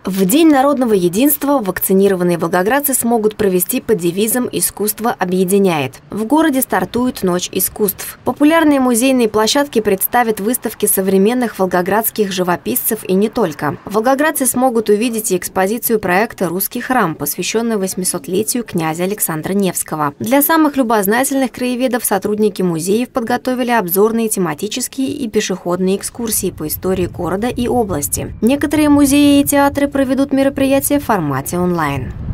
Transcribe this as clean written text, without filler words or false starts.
В День народного единства вакцинированные волгоградцы смогут провести под девизом «Искусство объединяет». В городе стартует Ночь искусств. Популярные музейные площадки представят выставки современных волгоградских живописцев и не только. Волгоградцы смогут увидеть и экспозицию проекта «Русский храм», посвященную 800-летию князя Александра Невского. Для самых любознательных краеведов сотрудники музеев подготовили обзорные тематические и пешеходные экскурсии по истории города и области. Некоторые музеи и театры проведут мероприятия в формате онлайн.